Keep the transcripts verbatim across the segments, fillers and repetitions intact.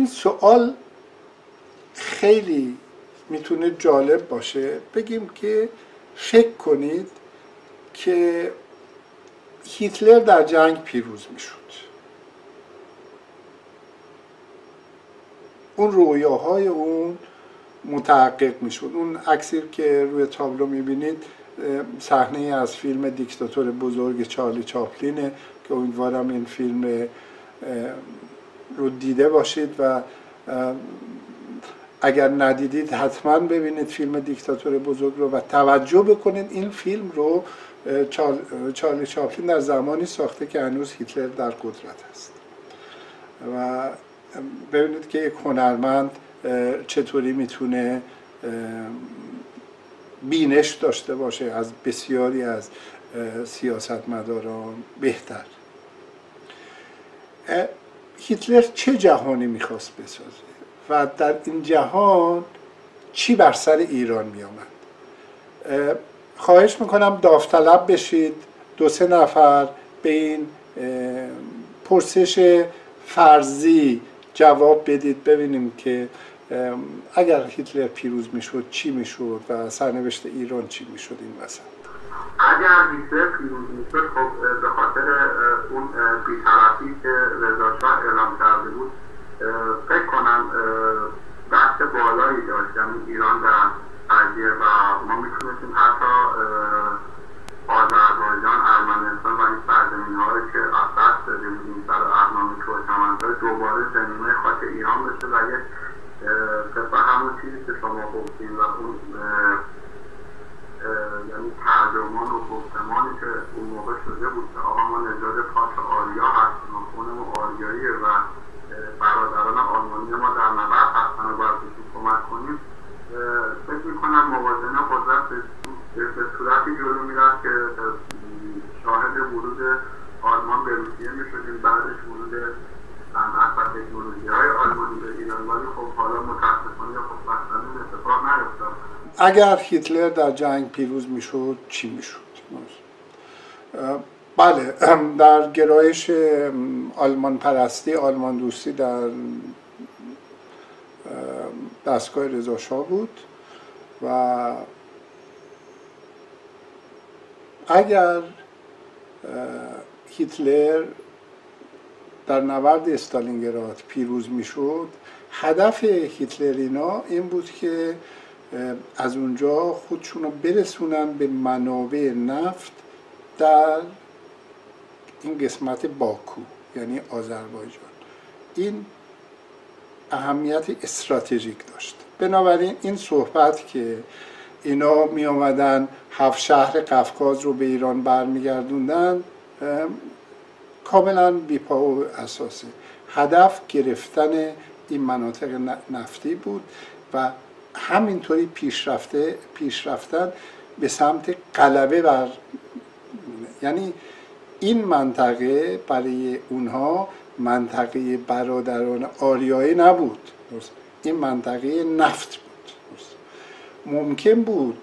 این سوال خیلی میتونه جالب باشه. بگیم که فکر کنید که هیتلر در جنگ پیروز میشد، اون رویاهای اون متحقق میشد. اون عکسی که روی تابلو میبینید صحنه از فیلم دیکتاتور بزرگ چارلی چاپلینه که امیدوارم این فیلم رو دیده باشید و اگر ندیدید حتما ببینید فیلم دیکتاتور بزرگ رو و توجه بکنید این فیلم رو چارلی چاپلین در زمانی ساخته که هنوز هیتلر در قدرت است و ببینید که یک هنرمند چطوری میتونه بینش داشته باشه از بسیاری از سیاستمداران بهتر. هیتلر چه جهانی میخواست بسازه و در این جهان چی بر سر ایران میآمد؟ خواهش میکنم داوطلب بشید، دو سه نفر به این پرسش فرضی جواب بدید، ببینیم که اگر هیتلر پیروز میشد چی میشد و سرنوشت ایران چی میشد این وسط. اگر هیتلر پیروز میشد خب به خاطر اون بی‌طرفی که رضا شاه اعلام کرده بود فکر کنم دست بالایی داشت، یعنی ایران در قضیه و ما میتونستیم حتی آذربایجان، ارمنستان و این سرزمین‌هایی که از دست داده بودیم سر اقنامی ترکمن‌ها دوباره زمینه خاک ایران بشه و یک طبق همون چیزی که شما گفتیم و اون یعنی ترجمان و گفتمانی که اون موقع شده بود که آقا ما نژاد پاس آریا هستیم و خونمون آریاییه و برادران آلمانی ما در نبرد هستن و باید بهشون کمک کنیم، فکر میکنم موازنه قدرت به صورتی جلو میرفت که شاهد ورود آلمان به روسیه میشدیم، بعدش ورود صنعت و تکنولوژی های آلمانی به ایران، ولی خب حالا متاسفانه خوشبختانه اتفاق نیفتاد. اگر هیتلر در جنگ پیروز میشد چی میشد؟ بله، در گرایش آلمان پرستی، آلمان دوستی در دستگاه رضا شاه بود و اگر هیتلر در نبرد استالینگراد پیروز میشد، هدف هیتلرینا این بود که از اونجا خودشون رو برسونن به منابع نفت در این قسمت باکو یعنی آذربایجان. این اهمیت استراتژیک داشت. بنابراین این صحبت که اینا می آمدن هفت شهر قفقاز رو به ایران برمیگردوندن کاملا بی‌پا و اساسه. هدف گرفتن این مناطق نفتی بود و همینطوری پیشرفته پیشرفتن به سمت غلبه بر، یعنی این منطقه برای اونها منطقه برادران آریایی نبود، این منطقه نفت بود. ممکن بود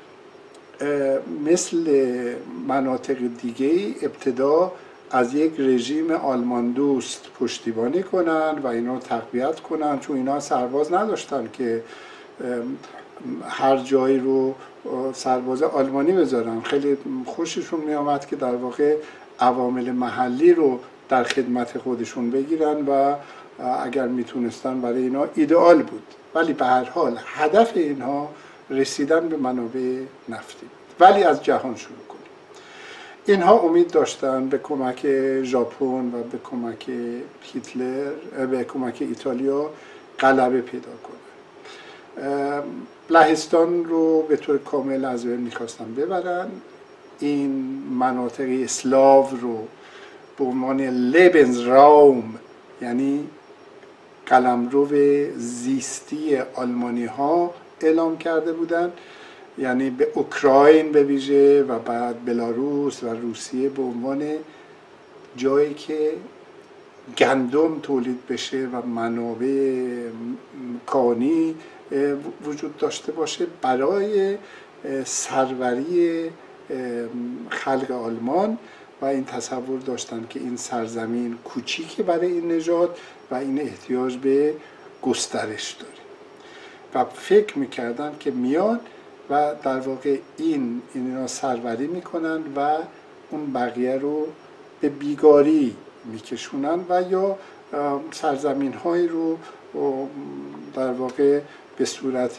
مثل مناطق دیگه ابتدا از یک رژیم آلمان دوست پشتیبانی کنن و اینا رو تقویت کنن، چون اینا سرباز نداشتن که هر جایی رو سرباز آلمانی بذارن. خیلی خوششون می آمد که در واقع عوامل محلی رو در خدمت خودشون بگیرن و اگر میتونستن برای اینا ایدئال بود، ولی به هر حال هدف اینها رسیدن به منابع نفتی. ولی از جهان شروع کنیم. اینها امید داشتن به کمک ژاپن و به کمک هیتلر، به کمک ایتالیا غلبه پیدا کنن. لهستان رو به طور کامل از بین میخواستن ببرن. این مناطق اسلاو رو به عنوان لیبنزراوم یعنی قلمرو زیستی آلمانی ها اعلام کرده بودن، یعنی به اوکراین به ویژه و بعد بلاروس و روسیه به عنوان جایی که گندم تولید بشه و منابع کانی وجود داشته باشه برای سروری خلق آلمان. و این تصور داشتن که این سرزمین کوچیکه برای این نژاد و این احتیاج به گسترش داره و فکر میکردن که میان و در واقع این اینا سروری میکنن و اون بقیه رو به بیگاری میکشونن و یا سرزمین هایی رو در واقع به صورت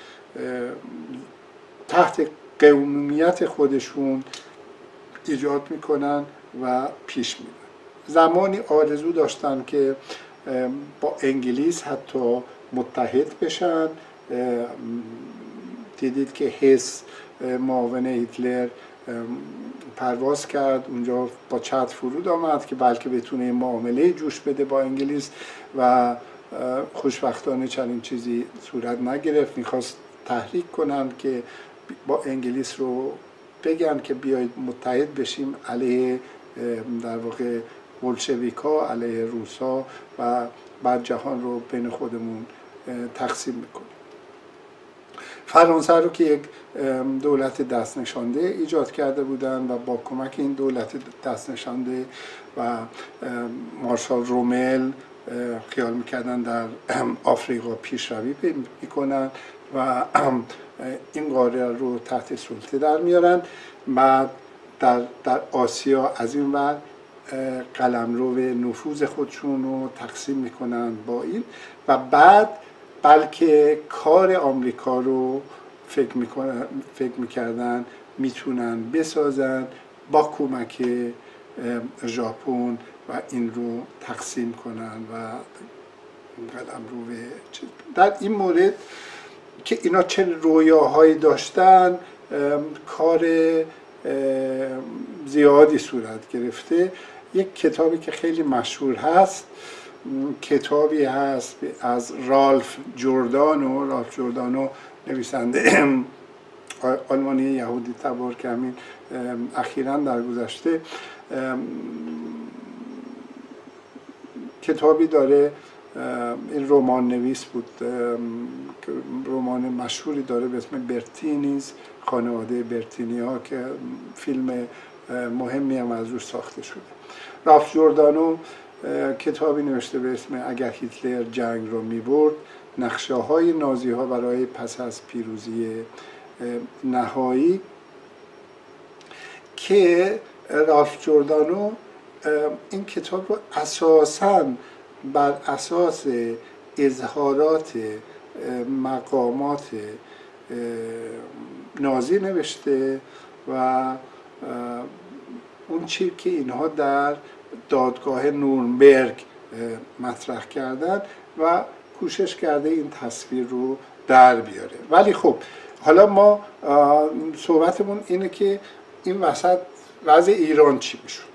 تحت قومیت خودشون ایجاد میکنن و پیش میبرن. زمانی آرزو داشتن که با انگلیس حتی متحد بشن. دیدید که هس معاون هیتلر پرواز کرد اونجا با چتر فرود آمد که بلکه بتونه معامله جوش بده با انگلیس و خوشبختانه چنین چیزی صورت نگرفت. میخواست تحریک کنن که با انگلیس رو بگن که بیایید متحد بشیم علیه در واقع بولشویکا، علیه روسا و بعد جهان رو بین خودمون تقسیم میکنیم. فرانسه رو که یک دولت دست نشانده ایجاد کرده بودن و با کمک این دولت دست نشانده و مارشال رومل خیال میکردن در آفریقا پیشروی میکنن و این قاره رو تحت سلطه در میارن. بعد در, در آسیا از این ور قلمرو نفوذ خودشون رو تقسیم میکنن با این و بعد بلکه کار آمریکا رو فکر میکنن فکر میکردن میتونن بسازن با کمک ژاپن و این رو تقسیم کنن و قلمرو در این مورد که اینا چه رویاهایی داشتن کار زیادی صورت گرفته. یک کتابی که خیلی مشهور هست کتابی هست از رالف جوردانو. رالف جوردانو نویسنده آلمانی یهودی تبار که همین اخیراً در گذشته کتابی داره. این رمان نویس بود، رمان مشهوری داره به اسم برتینیز، خانواده برتینی ها که فیلم مهمی هم از روش ساخته شده. رالف جوردانو کتابی نوشته به اسم اگر هیتلر جنگ رو میبرد، نقشه های نازی ها برای پس از پیروزی نهایی، که رالف جوردانو این کتاب رو اساساً بر اساس اظهارات مقامات نازی نوشته و اون چیزی که اینها در دادگاه نورنبرگ مطرح کردن و کوشش کرده این تصویر رو در بیاره. ولی خب حالا ما صحبتمون اینه که این وسط وضع ایران چی میشد.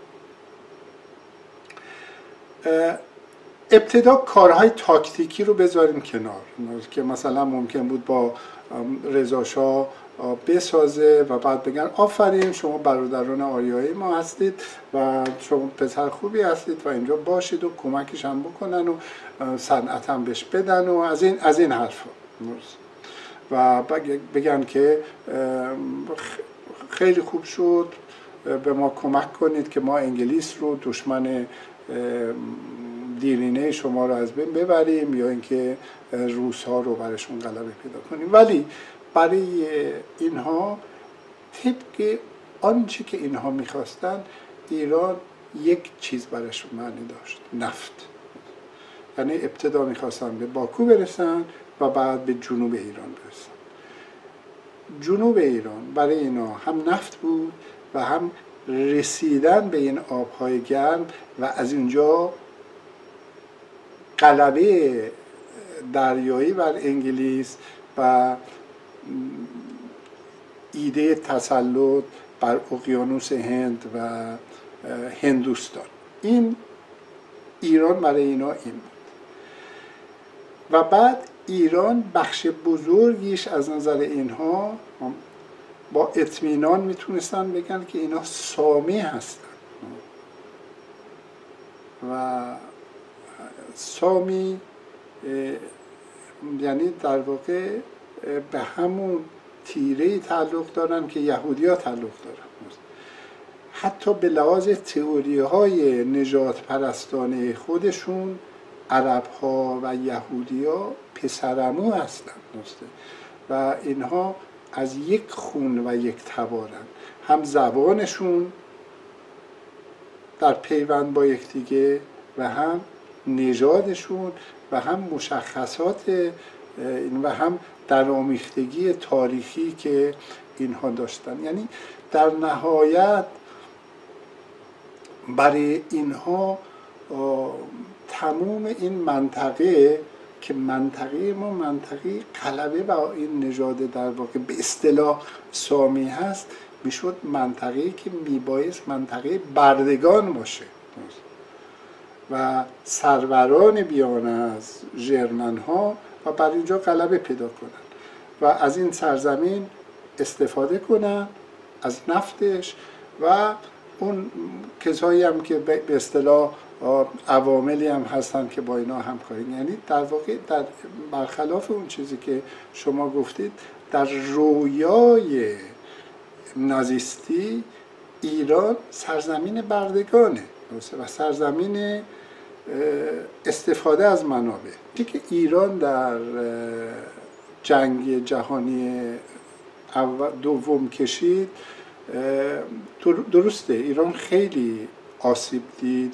ابتدا کارهای تاکتیکی رو بذاریم کنار که مثلا ممکن بود با رضا شاه بسازه و بعد بگن آفرین شما برادران آریایی ما هستید و شما پسر خوبی هستید و اینجا باشید و کمکش هم بکنن و صنعت هم بهش بدن و از این از این حرفا و بگن که خیلی خوب شد به ما کمک کنید که ما انگلیس رو دشمن دیرینه شما رو از بین ببریم یا اینکه روس ها رو برشون غلبه پیدا کنیم. ولی برای اینها طبق آنچه که اینها میخواستن ایران یک چیز برشون معنی داشت، نفت. یعنی ابتدا میخواستن به باکو برسن و بعد به جنوب ایران برسن. جنوب ایران برای اینا هم نفت بود و هم رسیدن به این آبهای گرم و از اینجا غلبه دریایی بر انگلیس و ایده تسلط بر اقیانوس هند و هندوستان. این ایران برای اینا این بود. و بعد ایران بخش بزرگیش از نظر اینها با اطمینان میتونستن بگن که اینا سامی هستن و سامی یعنی در واقع به همون تیره‌ای تعلق دارن که یهودی ها تعلق دارن. حتی به لحاظ تئوری های نجات پرستانه خودشون عرب ها و یهودی ها پسرعمو هستن و اینها از یک خون و یک تبارن، هم زبانشون در پیوند با یکدیگه و هم نژادشون و هم مشخصات و هم درآمیختگی تاریخی که اینها داشتن. یعنی در نهایت برای اینها تمام این منطقه که منطقه ما منطقه غلبه با این نژاد در واقع به اصطلاح سامی هست، میشد منطقه‌ای که میبایست منطقه بردگان باشه و سروران بیان از ژرمن ها و بر اینجا غلبه پیدا کنن و از این سرزمین استفاده کنن، از نفتش و اون کسایی هم که به اصطلاح عواملی هم هستن که با اینا همکاری. یعنی در واقع در برخلاف اون چیزی که شما گفتید، در رویای نازیستی ایران سرزمین بردگانه و سرزمین استفاده از منابع. که ایران در جنگ جهانی دوم کشید، درسته ایران خیلی آسیب دید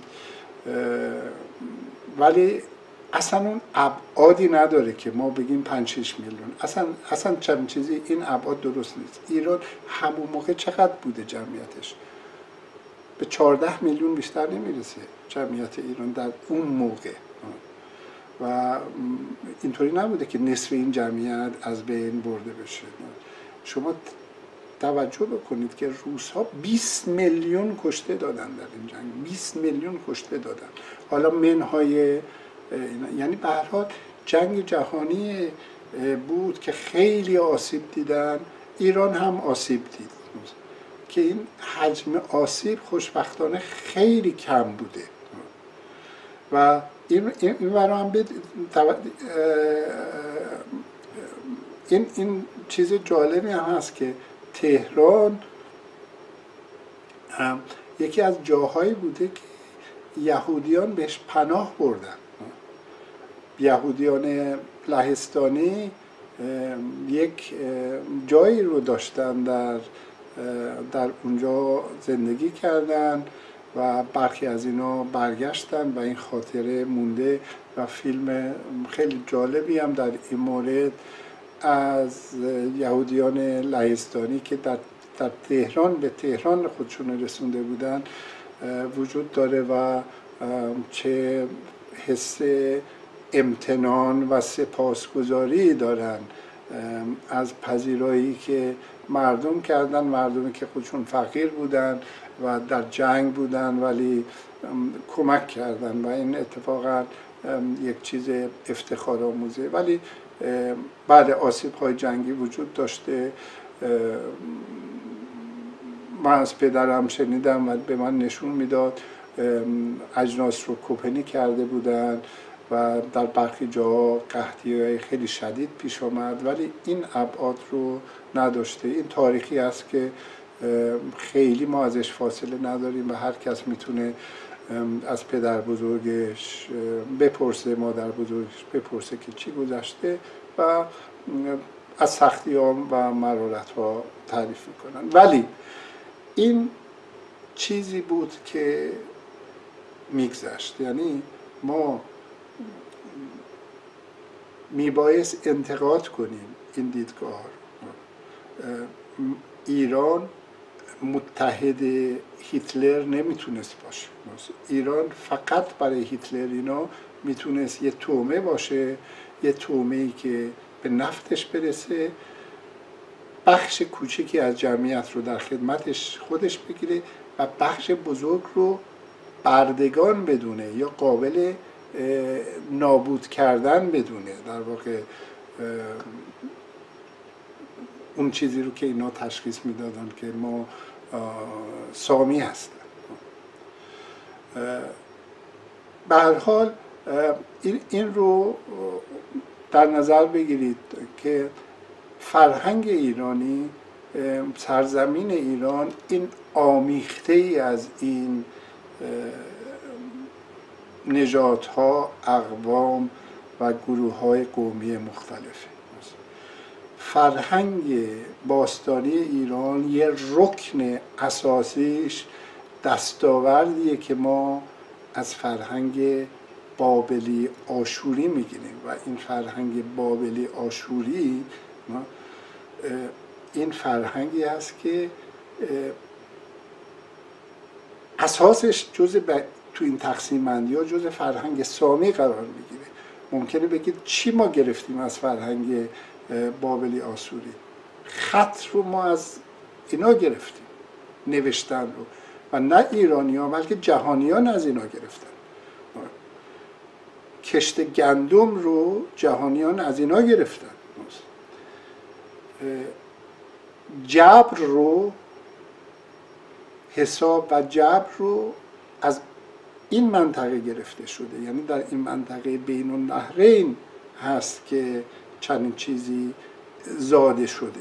ولی اصلا اون ابعادی نداره که ما بگیم پنج شش میلیون. اصلا اصلا چند چیزی این ابعاد درست نیست. ایران همون موقع چقدر بوده جمعیتش؟ به چهارده میلیون بیشتر نمیرسه جمعیت ایران در اون موقع و اینطوری نبوده که نصف این جمعیت از بین برده بشه. شما توجه بکنید که روس‌ها بیست میلیون کشته دادن در این جنگ، بیست میلیون کشته دادن. حالا منهای یعنی به هر حال جنگ جهانی بود که خیلی آسیب دیدن، ایران هم آسیب دید که این حجم آسیب خوشبختانه خیلی کم بوده و این این برای هم بد... این این چیز جالبی هم هست که تهران یکی از جاهایی بوده که یهودیان بهش پناه بردن. یهودیان لهستانی یک جایی رو داشتن در در اونجا زندگی کردن و برخی از اینا برگشتن و این خاطره مونده و فیلم خیلی جالبی هم در این مورد از یهودیان لهستانی که در, در تهران به تهران خودشون رسونده بودن وجود داره و چه حس امتنان و سپاسگزاری دارن از پذیرایی که مردم کردن، مردمی که خودشون فقیر بودن و در جنگ بودن ولی کمک کردن و این اتفاقا یک چیز افتخار آموزه. ولی بعد آسیب های جنگی وجود داشته. من از پدرم شنیدم و به من نشون میداد اجناس رو کپنی کرده بودن و در برخی جاها قحطی‌های خیلی شدید پیش آمد ولی این ابعاد رو نداشته. این تاریخی است که خیلی ما ازش فاصله نداریم و هر کس میتونه از پدر بزرگش بپرسه، مادر بزرگش بپرسه که چی گذشته و از سختی‌ها و مرارت‌ها تعریف میکنن. ولی این چیزی بود که میگذشت. یعنی ما میبایست انتقاد کنیم این دیدگاه. ایران متحد هیتلر نمیتونست باشه. ایران فقط برای هیتلر اینا میتونست یه تومه باشه، یه تومه‌ای که به نفتش برسه، بخش کوچکی از جمعیت رو در خدمتش خودش بگیره و بخش بزرگ رو بردگان بدونه یا قابل نابود کردن بدونه. در واقع اون چیزی رو که اینا تشخیص میدادن که ما سامی هستن. به هر حال این رو در نظر بگیرید که فرهنگ ایرانی، سرزمین ایران این آمیخته ای از این نژادها، اقوام و گروه های قومی مختلفه. فرهنگ باستانی ایران یه رکن اساسیش دستاوردیه که ما از فرهنگ بابلی آشوری میگیریم و این فرهنگ بابلی آشوری این فرهنگی است که اساسش جز ب... تو این تقسیم بندی ها جز فرهنگ سامی قرار میگیره. ممکنه بگید چی ما گرفتیم از فرهنگ بابلی آشوری؟ خط رو ما از اینا گرفتیم، نوشتن رو، و نه ایرانی ها بلکه جهانیان از اینا گرفتن. کشت گندم رو جهانیان از اینا گرفتن. جبر رو، حساب و جبر رو از این منطقه گرفته شده، یعنی در این منطقه بین النهرین هست که چنین چیزی زاده شده.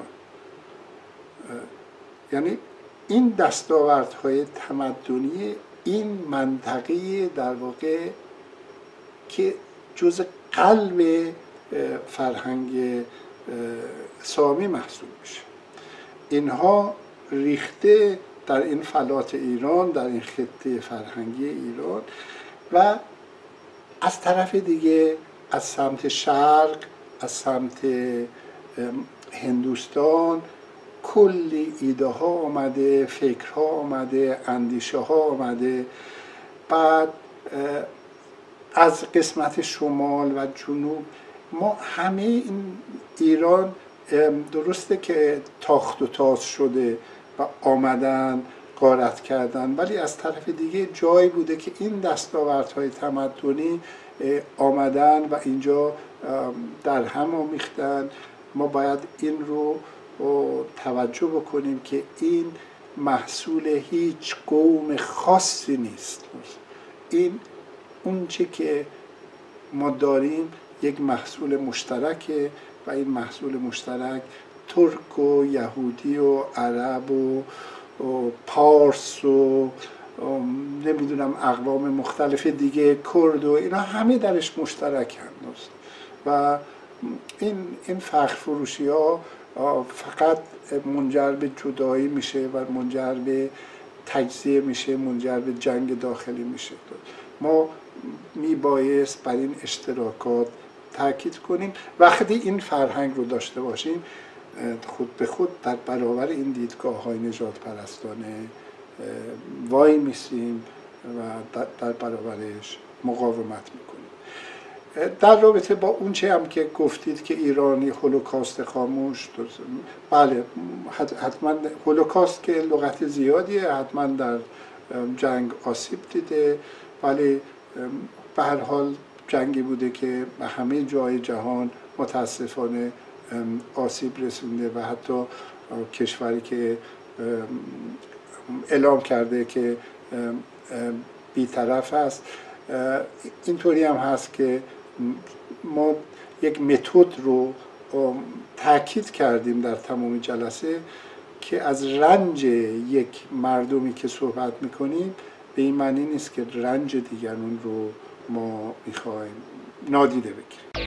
یعنی این دستاوردهای تمدنی این منطقه در واقع که جز قلب فرهنگ سامی محسوب میشه، اینها ریخته در این فلات ایران، در این خطه فرهنگی ایران، و از طرف دیگه از سمت شرق، از سمت هندوستان کلی ایده ها آمده، فکرها آمده، اندیشه ها آمده. بعد از قسمت شمال و جنوب ما همه این ایران درسته که تاخت و تاز شده و آمدن غارت کردن، ولی از طرف دیگه جایی بوده که این دستاوردهای تمدنی آمدن و اینجا در هم آمیختن. ما باید این رو توجه بکنیم که این محصول هیچ قوم خاصی نیست. این اون چه که ما داریم یک محصول مشترکه و این محصول مشترک ترک و یهودی و عرب و, و پارس و نمیدونم اقوام مختلف دیگه، کرد و اینا همه درش مشترک هست. و این این فخر فروشی ها فقط منجر به جدایی میشه و منجر به تجزیه میشه، منجر به جنگ داخلی میشه. ما میبایست بر این اشتراکات تاکید کنیم. وقتی این فرهنگ رو داشته باشیم خود به خود در برابر این دیدگاه های نژاد پرستانه وای میسیم و در برابرش مقاومت میکنیم. در رابطه با اون چه هم که گفتید که ایرانی هولوکاست خاموش، بله حتما هولوکاست که لغت زیادیه، حتما در جنگ آسیب دیده، ولی به هر حال جنگی بوده که به همه جای جهان متاسفانه آسیب رسونده و حتی کشوری که اعلام کرده که بی‌طرف است، اینطوری هم هست که ما یک متد رو تاکید کردیم در تمام جلسه که از رنج یک مردمی که صحبت میکنیم به این معنی نیست که رنج دیگران رو ما میخوایم نادیده بگیریم.